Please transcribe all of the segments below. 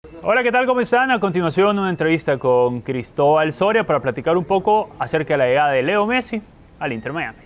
Hola, ¿qué tal? ¿Cómo están? A continuación, una entrevista con Cristóbal Soria para platicar un poco acerca de la llegada de Leo Messi al Inter Miami.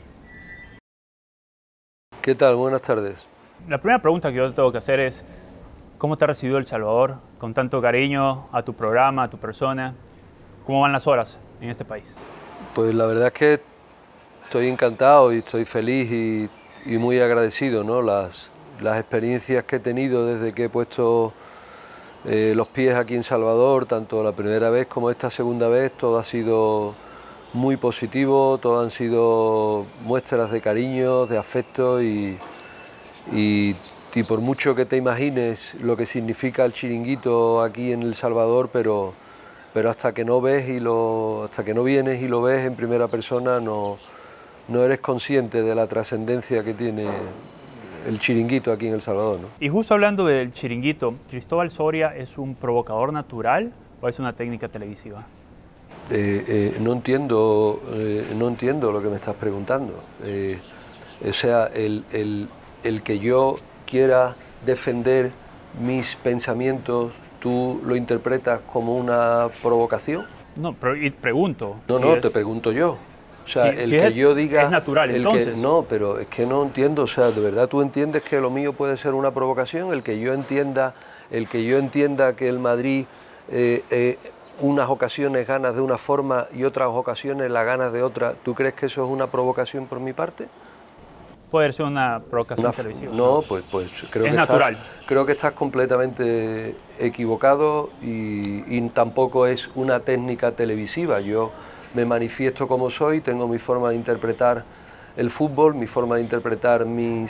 ¿Qué tal? Buenas tardes. La primera pregunta que yo tengo que hacer es, ¿cómo te ha recibido El Salvador con tanto cariño a tu programa, a tu persona? ¿Cómo van las horas en este país? Pues la verdad es que estoy encantado y estoy feliz y muy agradecido, ¿no? Las experiencias que he tenido desde que he puesto los pies aquí en Salvador, tanto la primera vez como esta segunda vez, todo ha sido muy positivo, todo han sido muestras de cariño, de afecto y por mucho que te imagines lo que significa el chiringuito aquí en El Salvador, pero hasta que no ves hasta que no vienes y lo ves en primera persona no eres consciente de la trascendencia que tiene el chiringuito aquí en El Salvador, ¿no? Y justo hablando del chiringuito, ¿Cristóbal Soria es un provocador natural o es una técnica televisiva? No entiendo lo que me estás preguntando. O sea, el que yo quiera defender mis pensamientos, ¿tú lo interpretas como una provocación? No, pero y pregunto. No, Si no, es, te pregunto yo. O sea, el si que yo diga... es natural, entonces. No, pero es que no entiendo. O sea, ¿de verdad tú entiendes que lo mío puede ser una provocación? El que yo entienda que el Madrid unas ocasiones ganas de una forma y otras ocasiones la ganas de otra, ¿tú crees que eso es una provocación por mi parte? Puede ser una provocación televisiva. No, pues Es natural. creo que estás completamente equivocado y tampoco es una técnica televisiva. Yo me manifiesto como soy, tengo mi forma de interpretar el fútbol, mi forma de interpretar mi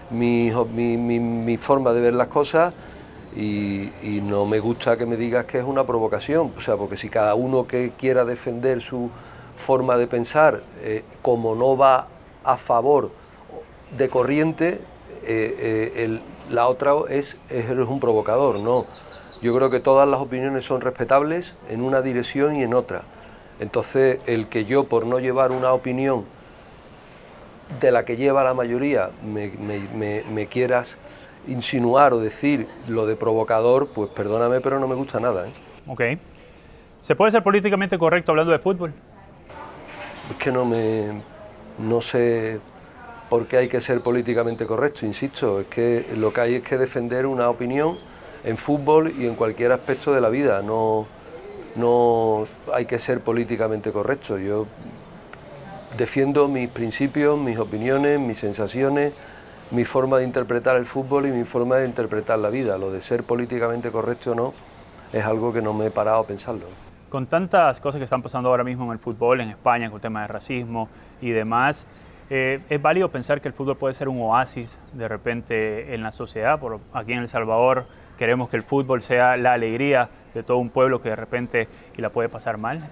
forma de ver las cosas y no me gusta que me digas que es una provocación. O sea, porque si cada uno que quiera defender su forma de pensar, como no va a favor de corriente, la otra es un provocador, no. Yo creo que todas las opiniones son respetables en una dirección y en otra. Entonces, el que yo, por no llevar una opinión de la que lleva la mayoría, me quieras insinuar o decir lo de provocador, pues perdóname, pero no me gusta nada, ¿eh? Ok. ¿Se puede ser políticamente correcto hablando de fútbol? Es que no sé por qué hay que ser políticamente correcto, insisto, es que lo que hay es que defender una opinión en fútbol y en cualquier aspecto de la vida, no hay que ser políticamente correcto. Yo defiendo mis principios, mis opiniones, mis sensaciones, mi forma de interpretar el fútbol y mi forma de interpretar la vida. Lo de ser políticamente correcto o no es algo que no me he parado a pensarlo. Con tantas cosas que están pasando ahora mismo en el fútbol, en España, con el tema de racismo y demás, ¿es válido pensar que el fútbol puede ser un oasis de repente en la sociedad? Por aquí en El Salvador queremos que el fútbol sea la alegría de todo un pueblo que de repente y la puede pasar mal.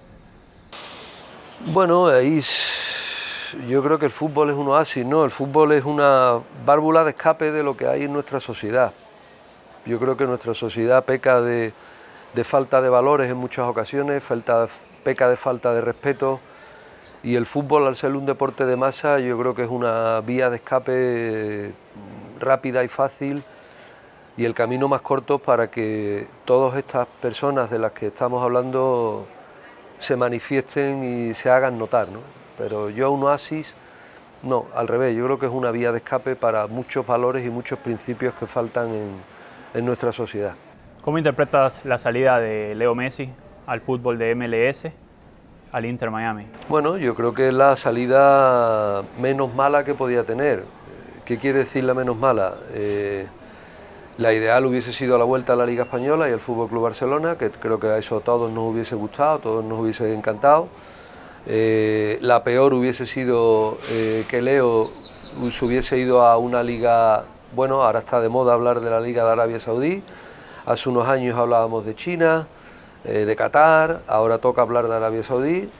Bueno, ahí yo creo que el fútbol es un oasis, ¿no? El fútbol es una válvula de escape de lo que hay en nuestra sociedad. Yo creo que nuestra sociedad peca de falta de valores en muchas ocasiones, peca de falta de respeto y el fútbol, al ser un deporte de masa, yo creo que es una vía de escape rápida y fácil y el camino más corto para que todas estas personas de las que estamos hablando se manifiesten y se hagan notar, ¿no? Pero yo un oasis, no, al revés, yo creo que es una vía de escape para muchos valores y muchos principios que faltan en nuestra sociedad. ¿Cómo interpretas la salida de Leo Messi al fútbol de MLS, al Inter Miami? Bueno, yo creo que es la salida menos mala que podía tener. ¿Qué quiere decir la menos mala? La ideal hubiese sido la vuelta a la Liga Española y al Fútbol Club Barcelona, que creo que a eso a todos nos hubiese gustado, a todos nos hubiese encantado. La peor hubiese sido que Leo se hubiese ido a una liga, bueno, ahora está de moda hablar de la Liga de Arabia Saudí, hace unos años hablábamos de China, de Qatar, ahora toca hablar de Arabia Saudí.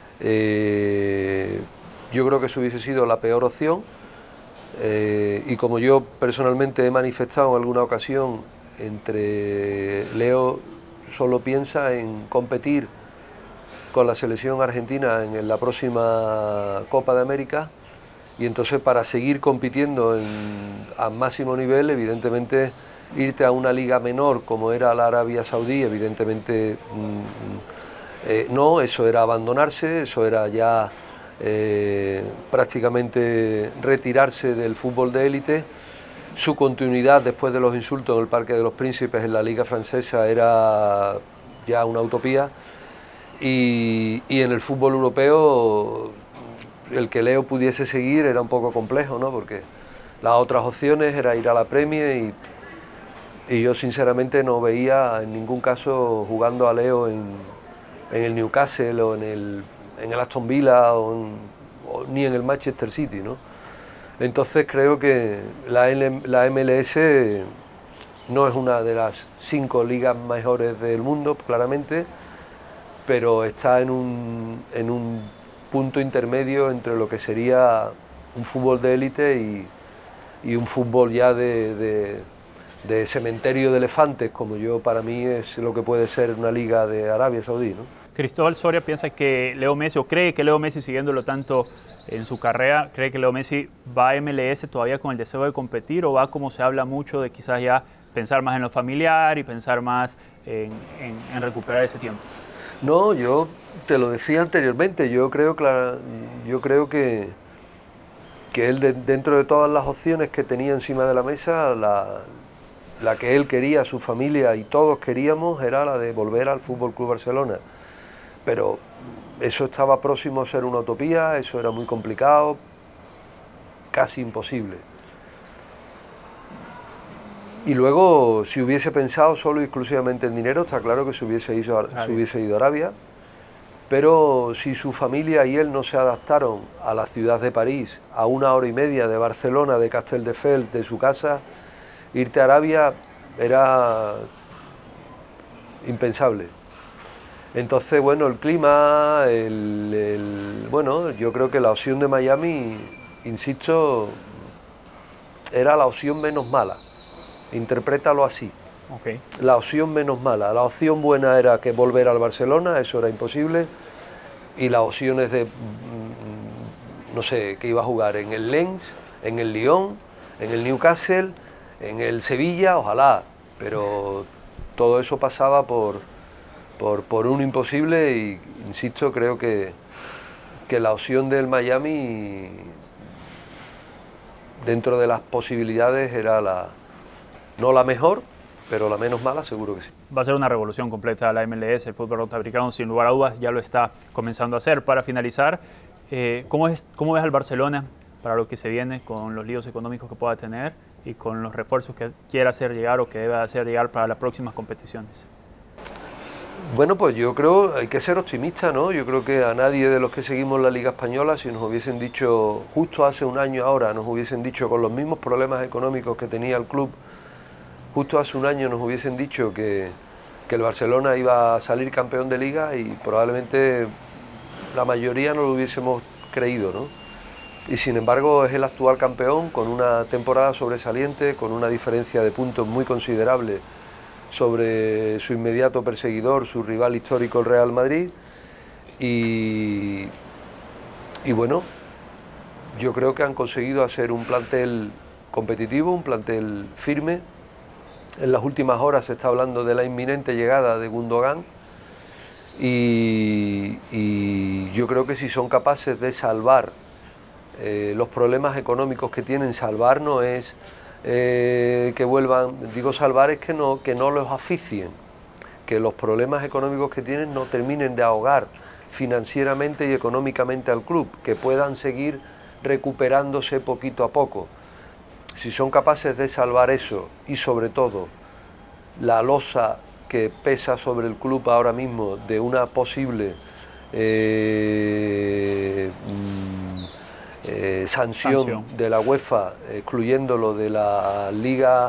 Yo creo que eso hubiese sido la peor opción. Y como yo personalmente he manifestado en alguna ocasión, Leo solo piensa en competir con la selección argentina en la próxima Copa de América y entonces para seguir compitiendo a máximo nivel evidentemente irte a una liga menor como era la Arabia Saudí, evidentemente no, eso era abandonarse, eso era ya prácticamente retirarse del fútbol de élite. Su continuidad después de los insultos en el Parque de los Príncipes en la liga francesa era ya una utopía, y en el fútbol europeo el que Leo pudiese seguir era un poco complejo, ¿no? Porque las otras opciones era ir a la Premier y yo sinceramente no veía en ningún caso jugando a Leo en el Newcastle o en el Aston Villa o ni en el Manchester City, ¿no? Entonces creo que la MLS no es una de las 5 ligas mejores del mundo, claramente, pero está en un punto intermedio entre lo que sería un fútbol de élite y un fútbol ya de cementerio de elefantes, como para mí es lo que puede ser una liga de Arabia Saudí, ¿no? Cristóbal Soria piensa que Leo Messi, o cree que Leo Messi, siguiéndolo tanto en su carrera, cree que Leo Messi va a MLS todavía con el deseo de competir, o va, como se habla mucho, de quizás ya pensar más en lo familiar y pensar más en recuperar ese tiempo. No, yo te lo decía anteriormente, yo creo que él, dentro de todas las opciones que tenía encima de la mesa, la que él quería, su familia y todos queríamos, era la de volver al Fútbol Club Barcelona. Pero eso estaba próximo a ser una utopía, eso era muy complicado, casi imposible. Y luego, si hubiese pensado solo y exclusivamente en dinero, está claro que se hubiese ido a Arabia, pero si su familia y él no se adaptaron a la ciudad de París, a 1 hora y media de Barcelona, de Castelldefels, de su casa, irte a Arabia era impensable. Entonces, bueno, el clima, bueno, yo creo que la opción de Miami, insisto, era la opción menos mala. Interprétalo así. Okay. La opción menos mala. La opción buena era que volver al Barcelona, eso era imposible. Y las opciones de, no sé, que iba a jugar en el Lens, en el Lyon, en el Newcastle, en el Sevilla, ojalá. Pero todo eso pasaba por un imposible y, insisto, creo que la opción del Miami, dentro de las posibilidades, era no la mejor, pero la menos mala, seguro que sí. Va a ser una revolución completa la MLS, el fútbol norteamericano, sin lugar a dudas, ya lo está comenzando a hacer. Para finalizar, ¿cómo ves al Barcelona para lo que se viene, con los líos económicos que pueda tener y con los refuerzos que quiera hacer llegar o que debe hacer llegar para las próximas competiciones? Bueno, pues yo creo, hay que ser optimista, ¿no? Yo creo que a nadie de los que seguimos la Liga Española, si nos hubiesen dicho, justo hace un año ahora, nos hubiesen dicho con los mismos problemas económicos que tenía el club, justo hace un año nos hubiesen dicho que el Barcelona iba a salir campeón de Liga, y probablemente la mayoría no lo hubiésemos creído, ¿no? Y sin embargo es el actual campeón, con una temporada sobresaliente, con una diferencia de puntos muy considerable sobre su inmediato perseguidor, su rival histórico, el Real Madrid. Y bueno, yo creo que han conseguido hacer un plantel competitivo, un plantel firme. En las últimas horas se está hablando de la inminente llegada de Gundogan, y yo creo que si son capaces de salvar los problemas económicos que tienen, salvar no es que vuelvan, digo salvar es que no los asfixien, que los problemas económicos que tienen no terminen de ahogar financieramente y económicamente al club, que puedan seguir recuperándose poquito a poco. Si son capaces de salvar eso, y sobre todo la losa que pesa sobre el club ahora mismo de una posible sanción de la UEFA, excluyéndolo de la Liga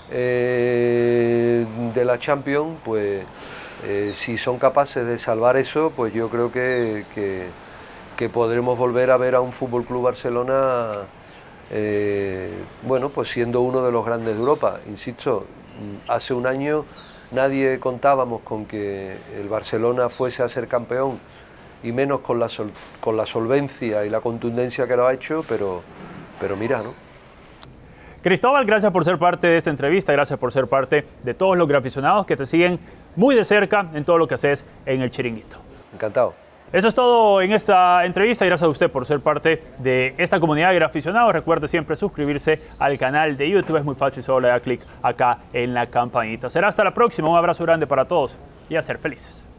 de la Champions, pues si son capaces de salvar eso, pues yo creo que podremos volver a ver a un Fútbol Club Barcelona, bueno, pues siendo uno de los grandes de Europa. Insisto, hace un año nadie contábamos con que el Barcelona fuese a ser campeón, y menos con la solvencia y la contundencia que lo ha hecho, pero mira, ¿no? Cristóbal, gracias por ser parte de esta entrevista, gracias por ser parte de todos los graficionados que te siguen muy de cerca en todo lo que haces en el Chiringuito. Encantado. Eso es todo en esta entrevista y gracias a usted por ser parte de esta comunidad de graficionados. Recuerde siempre suscribirse al canal de YouTube, es muy fácil, solo le da clic acá en la campanita. Será hasta la próxima, un abrazo grande para todos y a ser felices.